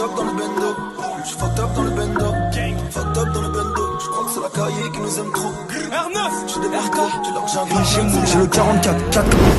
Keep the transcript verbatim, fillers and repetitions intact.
up dans le bendo. Je suis fucked up dans le bendo. Fucked up dans le bendo. Je crois que c'est la cahier qui nous aime trop. R neuf, j'ai des barcos, j'ai l'argent. J'ai le quarante-quatre, quatre